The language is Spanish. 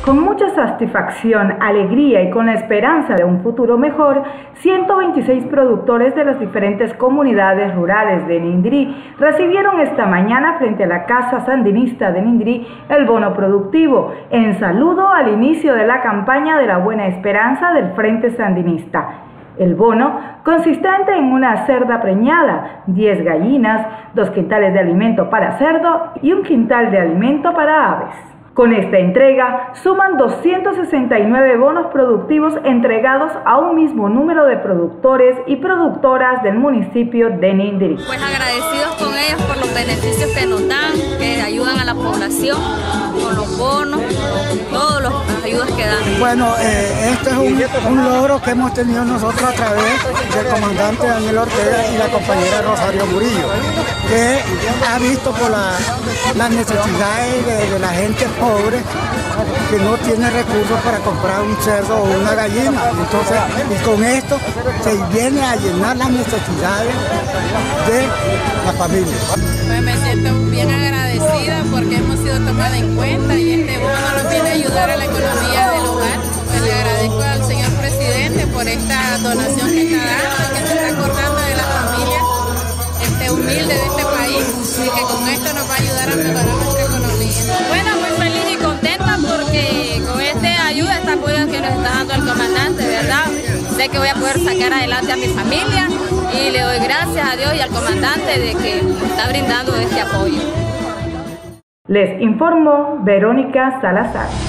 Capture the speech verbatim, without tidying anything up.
Con mucha satisfacción, alegría y con la esperanza de un futuro mejor, ciento veintiséis productores de las diferentes comunidades rurales de Nindrí recibieron esta mañana frente a la Casa Sandinista de Nindrí el bono productivo, en saludo al inicio de la campaña de la Buena Esperanza del Frente Sandinista. El bono, consistente en una cerda preñada, diez gallinas, dos quintales de alimento para cerdo y un quintal de alimento para aves. Con esta entrega, suman doscientos sesenta y nueve bonos productivos entregados a un mismo número de productores y productoras del municipio de Nindrí. Pues agradecidos con ellos por los beneficios que nos dan, que ayudan a la población, con los bonos, todas las ayudas que dan. Bueno, eh, este es un, un logro que hemos tenido nosotros a través del comandante Daniel Ortega y la compañera Rosario Murillo, que ha visto por la, las necesidades de, de la gente pobre que no tiene recursos para comprar un cerdo o una gallina. Entonces, y con esto se viene a llenar las necesidades de la familia. Pues me siento bien agradecida porque hemos sido tomadas en cuenta y este bono nos viene a ayudar a la economía del hogar. Pues le agradezco al señor presidente por esta donación que está dando, que se está acordando de la familia este, humilde de este país y que con esto nos va a ayudar a mejorar nuestra economía. Bueno, muy feliz y contenta porque con esta ayuda, esta apoyo que nos está dando el comandante, ¿verdad? Sé que voy a poder sacar adelante a mi familia y le doy gracias a Dios y al comandante de que me está brindando este apoyo. Les informó Verónica Salazar.